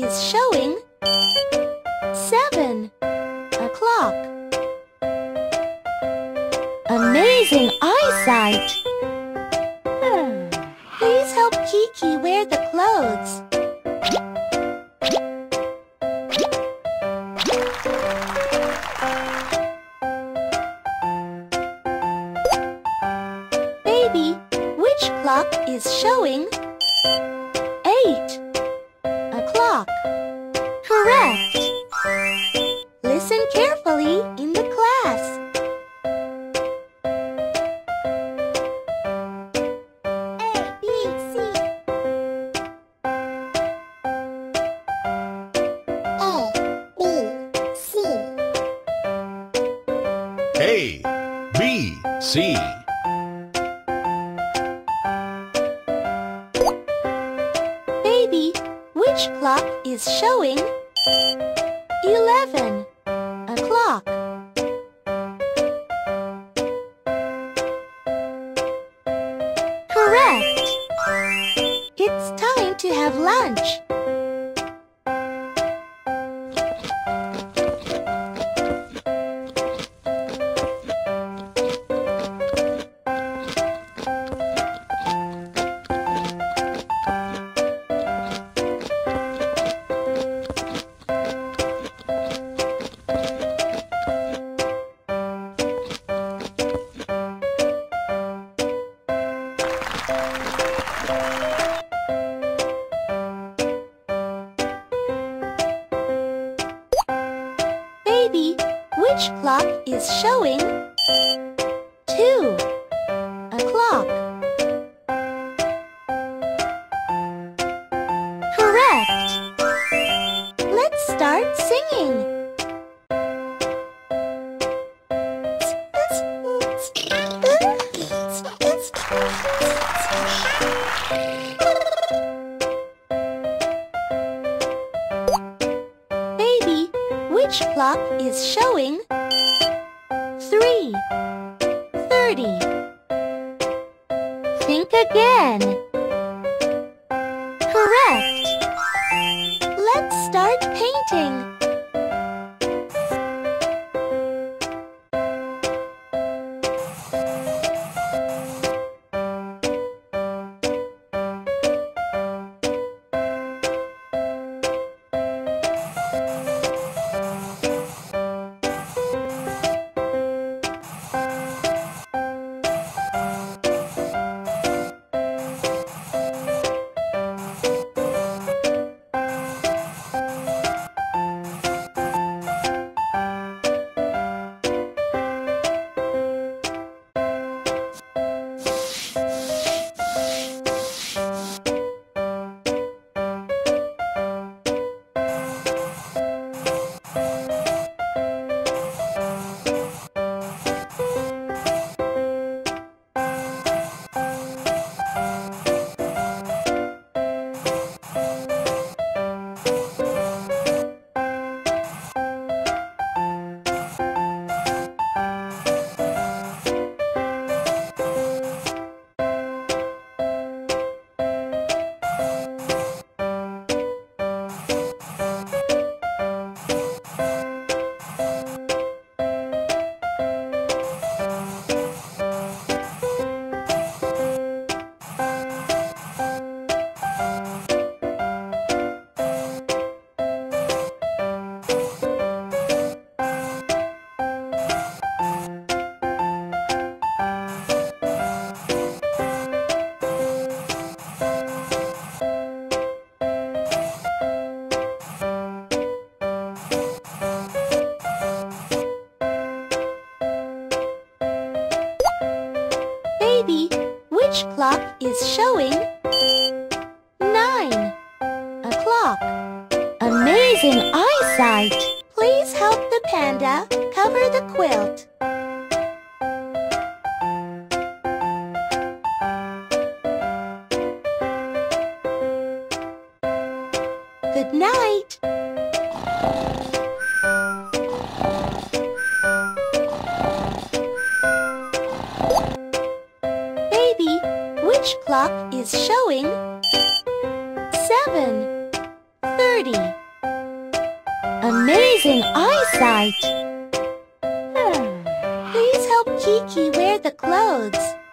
is showing 7 o'clock. Amazing eyesight! Please help Kiki wear the clothes. Baby, which clock is showing 8 o'clock? Correct! Listen carefully in the class. A, B, C. Baby, which clock is showing 11 o'clock? Correct! It's time to have lunch. Baby, which clock is showing 2 o'clock? Correct! Let's start singing. Baby, which clock is showing 3:30? Think again. Correct. Let's start painting. Baby, which clock is showing 9 o'clock? Amazing eyesight! Please help the panda cover the quilt. Good night! Baby, which clock is showing 7:30? Birdie. Amazing eyesight. Please help Kiki wear the clothes.